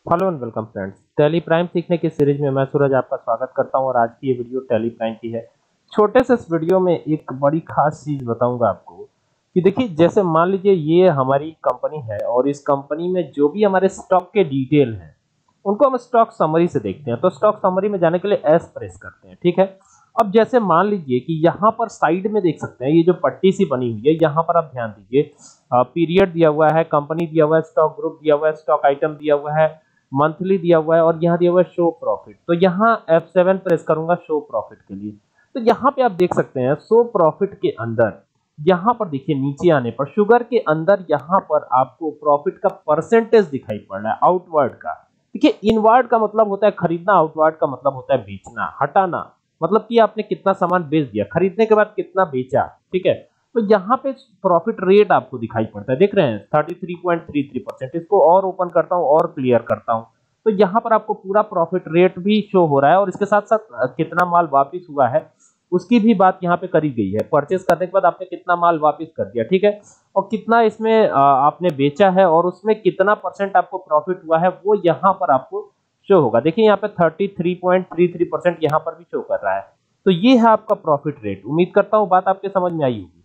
Hello and welcome friends. Tally Prime सीखने की series में मैं सूरज आपका स्वागत करता हूं और आज की ये वीडियो टैली प्राइम की है। छोटे से इस वीडियो में एक बड़ी खास चीज बताऊंगा आपको कि देखिए, जैसे मान लीजिए ये हमारी कंपनी है और इस कंपनी में जो भी हमारे स्टॉक के डिटेल हैं उनको हम स्टॉक समरी से देखते हैं। तो स्टॉक समरी में जाने के लिए एस प्रेस करते हैं, ठीक है। अब जैसे मान लीजिए कि यहाँ पर साइड में देख सकते हैं, ये जो पट्टी सी बनी हुई है, यहाँ पर आप ध्यान दीजिए, पीरियड दिया हुआ है, कंपनी दिया हुआ है, स्टॉक ग्रुप दिया हुआ है, स्टॉक आइटम दिया हुआ है, मंथली दिया हुआ है और यहाँ दिया हुआ है शो प्रॉफिट। तो यहाँ F7 प्रेस करूंगा शो प्रॉफिट के लिए। तो यहाँ पे आप देख सकते हैं शो प्रॉफिट के अंदर, यहाँ पर देखिए नीचे आने पर शुगर के अंदर यहाँ पर आपको प्रॉफिट का परसेंटेज दिखाई पड़ रहा है आउटवर्ड का। देखिए, इनवर्ड का मतलब होता है खरीदना, आउटवर्ड का मतलब होता है बेचना, हटाना। मतलब कि आपने कितना सामान बेच दिया, खरीदने के बाद कितना बेचा, ठीक है। तो यहाँ पे प्रॉफिट रेट आपको दिखाई पड़ता है, देख रहे हैं 33.33%। इसको और ओपन करता हूँ और क्लियर करता हूँ, तो यहाँ पर आपको पूरा प्रॉफिट रेट भी शो हो रहा है और इसके साथ साथ कितना माल वापस हुआ है उसकी भी बात यहाँ पे करी गई है। परचेस करने के बाद आपने कितना माल वापस कर दिया, ठीक है, और कितना इसमें आपने बेचा है और उसमें कितना परसेंट आपको प्रॉफिट हुआ है वो यहाँ पर आपको शो होगा। देखिए यहाँ पे 33.33% यहाँ पर भी शो कर रहा है। तो ये है आपका प्रॉफिट रेट। उम्मीद करता हूँ बात आपके समझ में आई होगी।